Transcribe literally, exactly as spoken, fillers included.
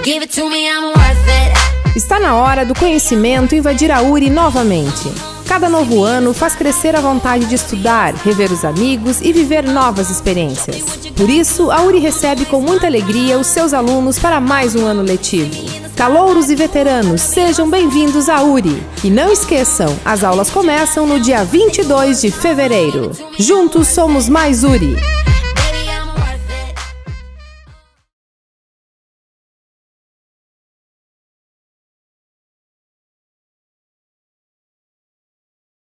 Give it to me, I'm worth it. Está na hora do conhecimento invadir a U R I novamente. Cada novo ano faz crescer a vontade de estudar, rever os amigos e viver novas experiências. Por isso, a U R I recebe com muita alegria os seus alunos para mais um ano letivo. Calouros e veteranos, sejam bem-vindos à U R I. E não esqueçam, as aulas começam no dia vinte e dois de fevereiro. Juntos somos mais U R I.